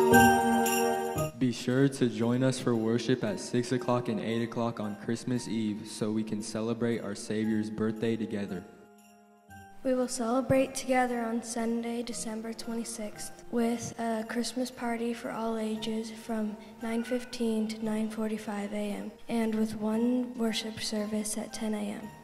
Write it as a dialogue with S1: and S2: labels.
S1: Be sure to join us for worship at 6 o'clock and 8 o'clock on Christmas Eve so we can celebrate our Savior's birthday together.
S2: We will celebrate together on Sunday, December 26th, with a Christmas party for all ages from 9:15 to 9:45 a.m. and with one worship service at 10 a.m.